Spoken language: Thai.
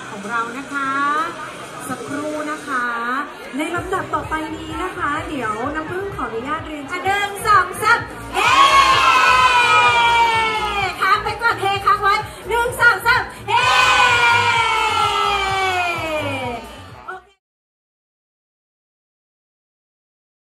ของเรานะคะสักครู่นะคะในลำดับต่อไปนี้นะคะเดี๋ยวน้ำพึ่งขออนุญาตเรียน1 2 3